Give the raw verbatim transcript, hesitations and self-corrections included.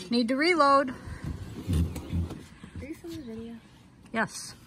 Need to reload. Are you filming the video? Yes.